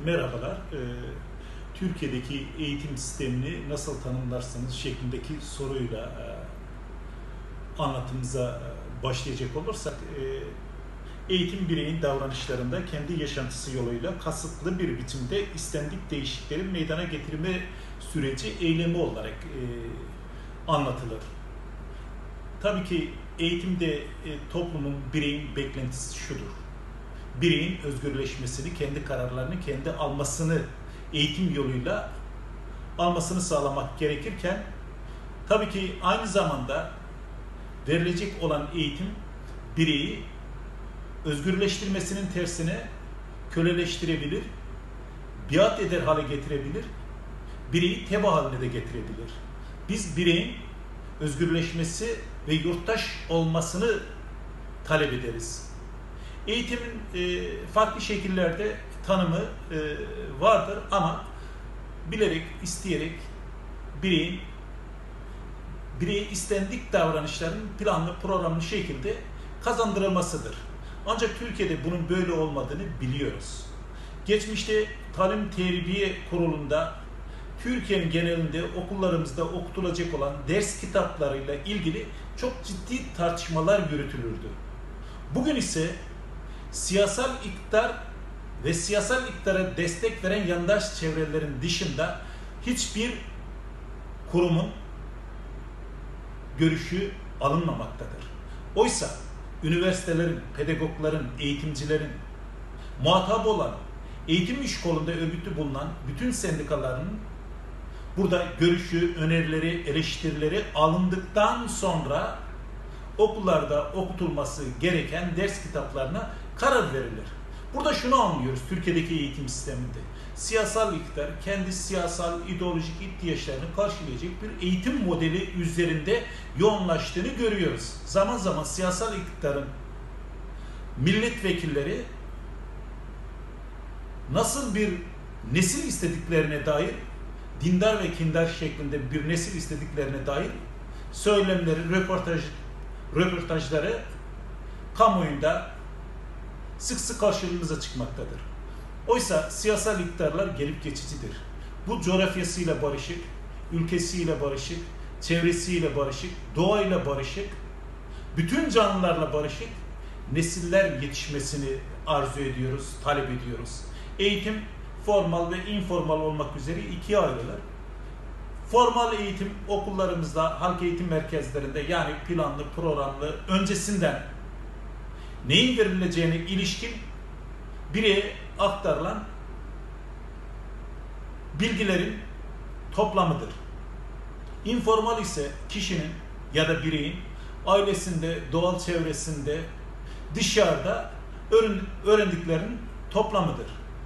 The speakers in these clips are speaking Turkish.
Merhabalar. Türkiye'deki eğitim sistemini nasıl tanımlarsınız şeklindeki soruyla anlatımıza başlayacak olursak, eğitim bireyin davranışlarında kendi yaşantısı yoluyla kasıtlı bir biçimde istendik değişikliklerin meydana getirme süreci eylemi olarak anlatılır. Tabii ki eğitimde toplumun, bireyin beklentisi şudur: bireyin özgürleşmesini, kendi kararlarını kendi almasını, eğitim yoluyla almasını sağlamak gerekirken, tabii ki aynı zamanda verilecek olan eğitim bireyi özgürleştirmesinin tersine köleleştirebilir, biat eder hale getirebilir, bireyi teba haline de getirebilir. Biz bireyin özgürleşmesi ve yurttaş olmasını talep ederiz. Eğitimin farklı şekillerde tanımı vardır ama bilerek, isteyerek bireye istendik davranışların planlı, programlı şekilde kazandırılmasıdır. Ancak Türkiye'de bunun böyle olmadığını biliyoruz. Geçmişte Talim Terbiye Kurulu'nda Türkiye'nin genelinde okullarımızda okutulacak olan ders kitaplarıyla ilgili çok ciddi tartışmalar yürütülürdü. Bugün ise siyasal iktidar ve siyasal iktidara destek veren yandaş çevrelerin dışında hiçbir kurumun görüşü alınmamaktadır. Oysa üniversitelerin, pedagogların, eğitimcilerin muhatabı olan, eğitim iş kolunda örgütlü bulunan bütün sendikaların burada görüşü, önerileri, eleştirileri alındıktan sonra okullarda okutulması gereken ders kitaplarına karar verilir. Burada şunu anlıyoruz Türkiye'deki eğitim sisteminde: siyasal iktidar kendi siyasal, ideolojik ihtiyaçlarını karşılayacak bir eğitim modeli üzerinde yoğunlaştığını görüyoruz. Zaman zaman siyasal iktidarın milletvekilleri nasıl bir nesil istediklerine dair, dindar ve kindar şeklinde bir nesil istediklerine dair söylemleri, röportajları kamuoyunda sık sık karşımıza çıkmaktadır. Oysa siyasal iktidarlar gelip geçicidir. Bu coğrafyasıyla barışık, ülkesiyle barışık, çevresiyle barışık, doğayla barışık, bütün canlılarla barışık nesiller yetişmesini arzu ediyoruz, talep ediyoruz. Eğitim formal ve informal olmak üzere ikiye ayrılır. Formal eğitim okullarımızda, halk eğitim merkezlerinde, yani planlı, programlı, öncesinden neyin verileceğine ilişkin bireye aktarılan bilgilerin toplamıdır. İnformal ise kişinin ya da bireyin ailesinde, doğal çevresinde, dışarıda öğrendiklerinin toplamıdır.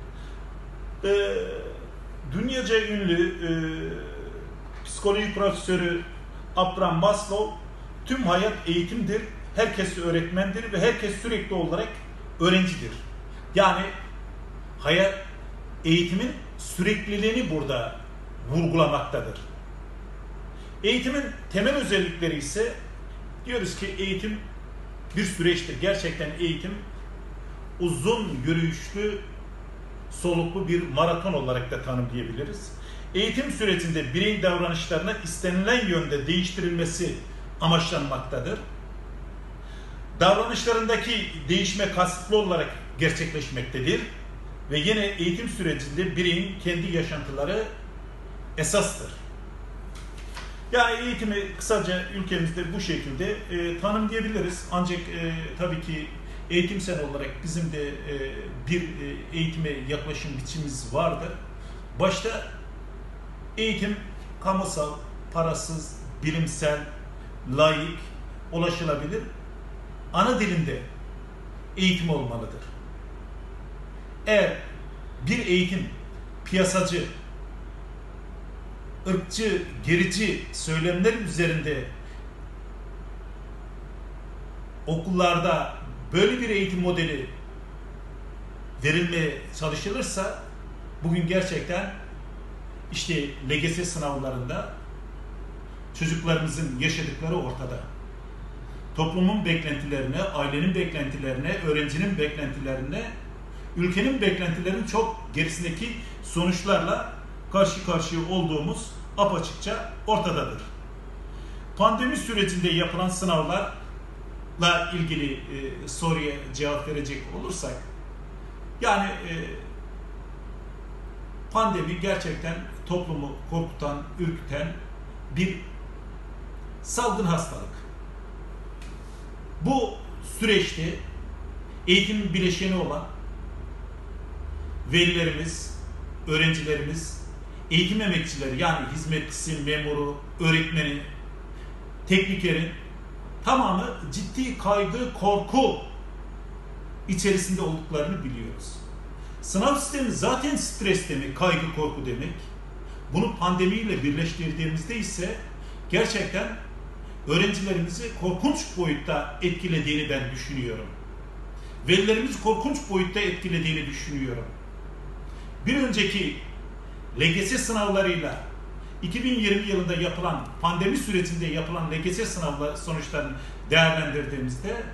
Dünyaca ünlü psikoloji profesörü Abraham Maslow, tüm hayat eğitimdir, herkes öğretmendir ve herkes sürekli olarak öğrencidir. Yani hayat eğitimin sürekliliğini burada vurgulamaktadır. Eğitimin temel özellikleri ise, diyoruz ki eğitim bir süreçtir. Gerçekten eğitim uzun yürüyüşlü, soluklu bir maraton olarak da tanımlayabiliriz. Eğitim sürecinde bireyin davranışlarına istenilen yönde değiştirilmesi amaçlanmaktadır. Davranışlarındaki değişme kasıtlı olarak gerçekleşmektedir ve yine eğitim sürecinde bireyin kendi yaşantıları esastır. Yani eğitimi kısaca ülkemizde bu şekilde tanımlayabiliriz. Ancak tabii ki eğitimsel olarak bizim de bir eğitime yaklaşım biçimimiz vardır. Başta eğitim kamusal, parasız, bilimsel, laik, ulaşılabilir, ana dilinde eğitim olmalıdır. Eğer bir eğitim piyasacı, ırkçı, gerici söylemler üzerinde okullarda böyle bir eğitim modeli verilmeye çalışılırsa, bugün gerçekten işte LGS sınavlarında çocuklarımızın yaşadıkları ortada. Toplumun beklentilerine, ailenin beklentilerine, öğrencinin beklentilerine ülkenin beklentilerinin çok gerisindeki sonuçlarla karşı karşıya olduğumuz apaçıkça ortadadır. Pandemi sürecinde yapılan sınavlarla ilgili soruya cevap verecek olursak, yani pandemi gerçekten toplumu korkutan, ürküten bir salgın hastalık. Bu süreçte eğitimin bileşeni olan velilerimiz, öğrencilerimiz, eğitim emekçileri, yani hizmetçisi, memuru, öğretmeni, teknikerin tamamı ciddi kaygı, korku içerisinde olduklarını biliyoruz. Sınav sistemi zaten stres demek, kaygı, korku demek. Bunu pandemiyle birleştirdiğimizde ise gerçekten öğrencilerimizi korkunç boyutta etkilediğini ben düşünüyorum. Velilerimizi korkunç boyutta etkilediğini düşünüyorum. Bir önceki LGS sınavlarıyla 2020 yılında yapılan, pandemi sürecinde yapılan LGS sınavları sonuçlarını değerlendirdiğimizde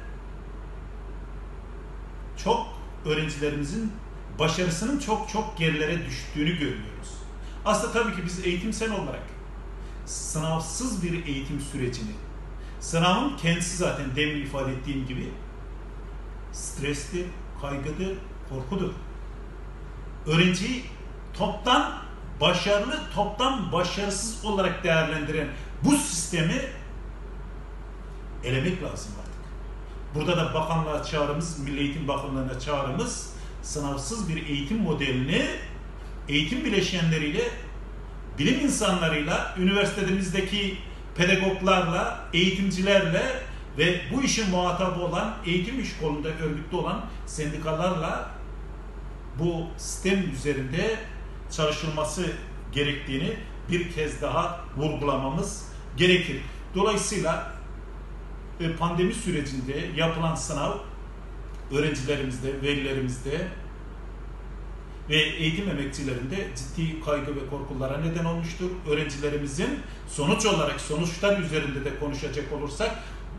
çok öğrencilerimizin başarısının çok gerilere düştüğünü görüyoruz. Aslında tabii ki biz eğitimsel olarak sınavsız bir eğitim sürecini, sınavın kendisi zaten demin ifade ettiğim gibi stresli, kaygıdır, korkudur. Öğrenciyi toptan başarılı, toptan başarısız olarak değerlendiren bu sistemi elemek lazım artık. Burada da bakanlığa çağrımız, Milli Eğitim Bakanlığı'na çağrımız, sınavsız bir eğitim modelini eğitim bileşenleriyle, bilim insanlarıyla, üniversitemizdeki pedagoglarla, eğitimcilerle ve bu işin muhatabı olan, eğitim iş kolunda örgütlü olan sendikalarla bu sistem üzerinde çalışılması gerektiğini bir kez daha vurgulamamız gerekir. Dolayısıyla pandemi sürecinde yapılan sınav öğrencilerimizde, velilerimizde ve eğitim emekçilerinde ciddi kaygı ve korkulara neden olmuştur. Öğrencilerimizin sonuç olarak, sonuçlar üzerinde de konuşacak olursak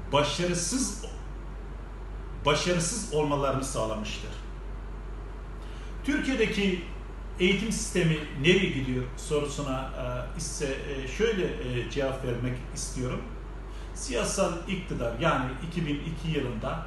başarısız olmalarını sağlamıştır. Türkiye'deki eğitim sistemi nereye gidiyor sorusuna ise şöyle cevap vermek istiyorum. Siyasal iktidar, yani 2002 yılında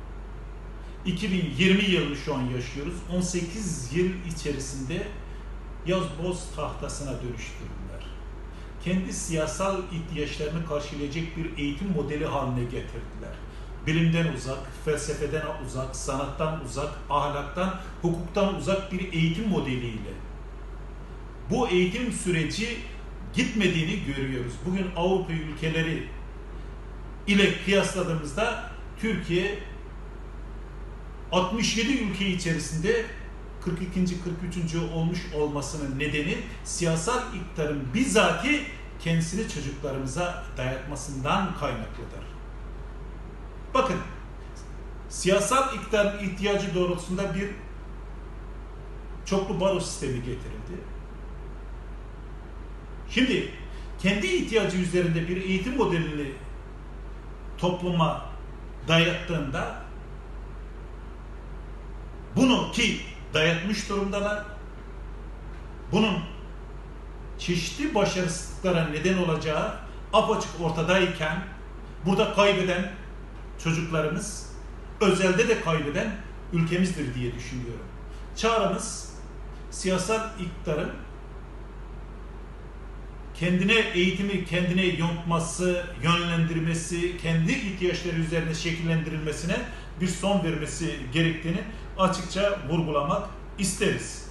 2020 yılını şu an yaşıyoruz. 18 yıl içerisinde yazboz tahtasına dönüştürdüler. Kendi siyasal ihtiyaçlarını karşılayacak bir eğitim modeli haline getirdiler. Bilimden uzak, felsefeden uzak, sanattan uzak, ahlaktan, hukuktan uzak bir eğitim modeliyle bu eğitim süreci gitmediğini görüyoruz. Bugün Avrupa ülkeleri ile kıyasladığımızda Türkiye 67 ülke içerisinde 42. 43. olmuş olmasının nedeni siyasal iktidarın bizzati kendisini çocuklarımıza dayatmasından kaynaklıdır. Bakın, siyasal iktidarın ihtiyacı doğrultusunda bir çoklu baro sistemi getirildi. Şimdi kendi ihtiyacı üzerinde bir eğitim modelini topluma dayattığında, bunu ki dayatmış durumdalar, bunun çeşitli başarısızlıklara neden olacağı apaçık ortadayken burada kaybeden çocuklarımız, özelde de kaybeden ülkemizdir diye düşünüyorum. Çağrımız siyasal iktidarın kendine eğitimi kendine yontması, yönlendirmesi, kendi ihtiyaçları üzerine şekillendirilmesine bir son vermesi gerektiğini açıkça vurgulamak isteriz.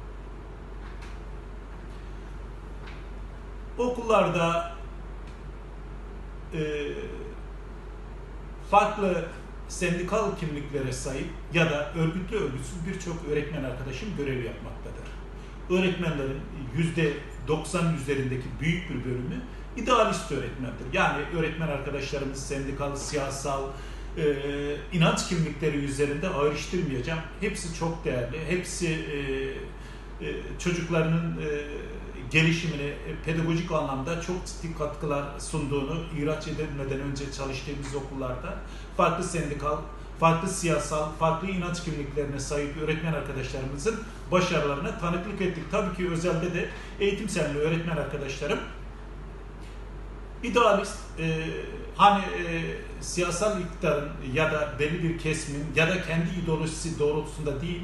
Okullarda farklı sendikal kimliklere sahip ya da örgütlü örgütsüz birçok öğretmen arkadaşım görev yapmaktadır. Öğretmenlerin %90 üzerindeki büyük bir bölümü idealist öğretmendir. Yani öğretmen arkadaşlarımız sendikal, siyasal, inanç kimlikleri üzerinde ayrıştırmayacağım. Hepsi çok değerli. Hepsi çocuklarının gelişimine pedagojik anlamda çok ciddi katkılar sunduğunu, ihraç edilmeden önce çalıştığımız okullarda farklı sendikal farklı siyasal, farklı inanç kimliklerine sahip öğretmen arkadaşlarımızın başarılarına tanıklık ettik. Tabii ki özelde de eğitim senli öğretmen arkadaşlarım idealist, siyasal iktidarın ya da belli bir kesimin ya da kendi ideolojisi doğrultusunda değil,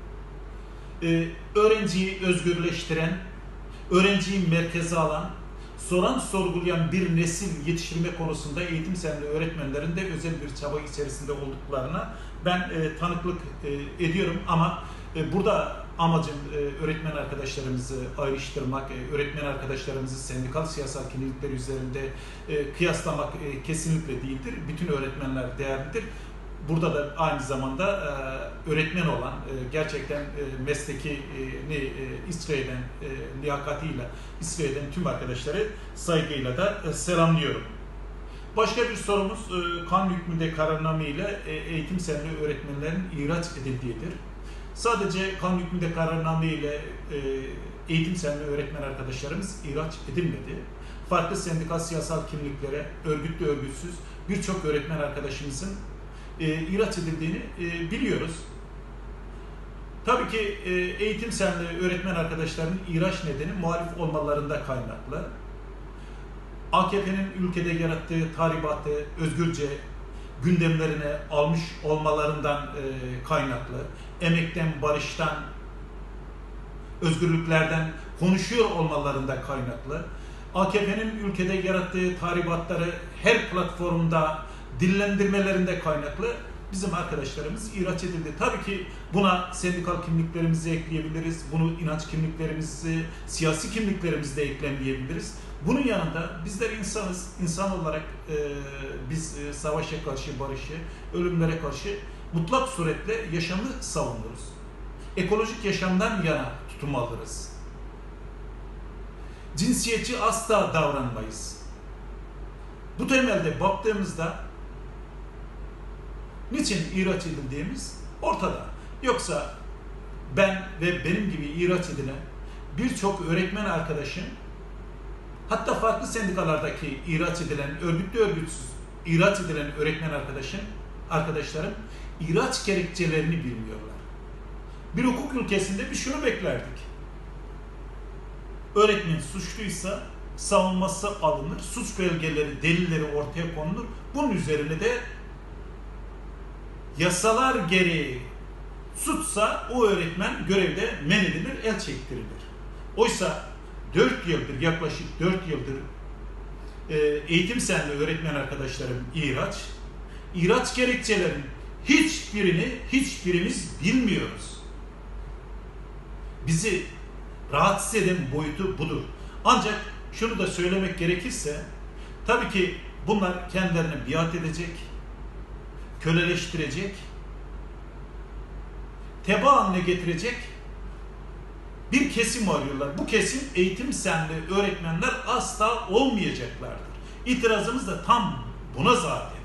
öğrenciyi özgürleştiren, öğrenciyi merkeze alan, soran sorgulayan bir nesil yetiştirme konusunda eğitim senli öğretmenlerin de özel bir çaba içerisinde olduklarına ben tanıklık ediyorum. Ama burada amacım öğretmen arkadaşlarımızı ayrıştırmak, öğretmen arkadaşlarımızı sendikal siyasal kimlikler üzerinde kıyaslamak kesinlikle değildir. Bütün öğretmenler değerlidir. Burada da aynı zamanda öğretmen olan, gerçekten meslekini İsrail'den, liyakatiyle İsrail'den tüm arkadaşları saygıyla da selamlıyorum. Başka bir sorumuz, kanun hükmünde kararname ile eğitim senli öğretmenlerin ihraç edildiğidir. Sadece kanun hükmünde kararname ile eğitim senli öğretmen arkadaşlarımız ihraç edilmedi. Farklı sendikal siyasal kimliklere, örgütlü örgütsüz birçok öğretmen arkadaşımızın ihraç edildiğini biliyoruz. Tabii ki eğitim senli öğretmen arkadaşlarının ihraç nedeni muhalif olmalarında kaynaklı. AKP'nin ülkede yarattığı tahribatı özgürce gündemlerine almış olmalarından kaynaklı. Emekten, barıştan, özgürlüklerden konuşuyor olmalarında kaynaklı. AKP'nin ülkede yarattığı tahribatları her platformda dillendirmelerinde kaynaklı bizim arkadaşlarımız ihraç edildi. Tabii ki buna sendikal kimliklerimizi ekleyebiliriz. Bunu inanç kimliklerimizi, siyasi kimliklerimizi de ekleyebiliriz. Bunun yanında bizler insanız. İnsan olarak biz savaşa karşı, barışı, ölümlere karşı mutlak suretle yaşamı savunuruz. Ekolojik yaşamdan yana tutum alırız. Cinsiyetçi asla davranmayız. Bu temelde baktığımızda niçin ihraç edildiğimiz ortada. Yoksa ben ve benim gibi ihraç edilen birçok öğretmen arkadaşım, hatta farklı sendikalardaki ihraç edilen, örgütlü örgütsüz ihraç edilen öğretmen arkadaşlarım ihraç gerekçelerini bilmiyorlar. Bir hukuk ülkesinde biz şunu beklerdik. Öğretmen suçluysa savunması alınır, suç belgeleri, delilleri ortaya konulur. Bunun üzerine de yasalar gereği suçsa o öğretmen görevde men edilir, el çektirilir. Oysa 4 yıldır, yaklaşık 4 yıldır eğitim senli öğretmen arkadaşlarım ihraç gerekçelerinin hiçbirimiz bilmiyoruz. Bizi rahatsız eden boyutu budur. Ancak şunu da söylemek gerekirse, tabii ki bunlar kendilerine biat edecek, köleleştirecek, teba haline getirecek bir kesim arıyorlar. Bu kesim eğitim senli öğretmenler asla olmayacaklardır. İtirazımız da tam buna zaten.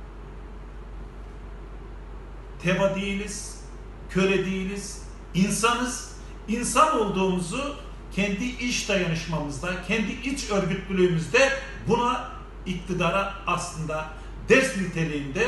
Teba değiliz, köle değiliz, insanız. İnsan olduğumuzu kendi iç dayanışmamızda, kendi iç örgütlülüğümüzde buna iktidara aslında ders niteliğinde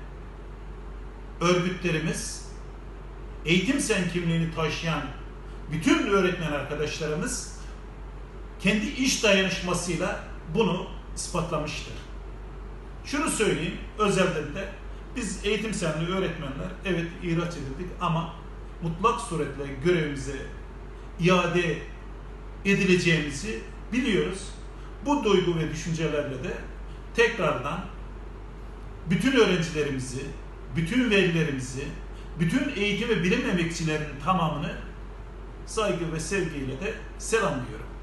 örgütlerimiz, eğitim sen kimliğini taşıyan bütün öğretmen arkadaşlarımız kendi iç dayanışmasıyla bunu ispatlamıştır. Şunu söyleyeyim, özellikle de biz eğitim senli öğretmenler evet ihraç edildik ama mutlak suretle görevimize iade edileceğimizi biliyoruz. Bu duygu ve düşüncelerle de tekrardan bütün öğrencilerimizi, bütün velilerimizi, bütün eğitim ve bilim emekçilerinin tamamını saygı ve sevgiyle de selamlıyorum.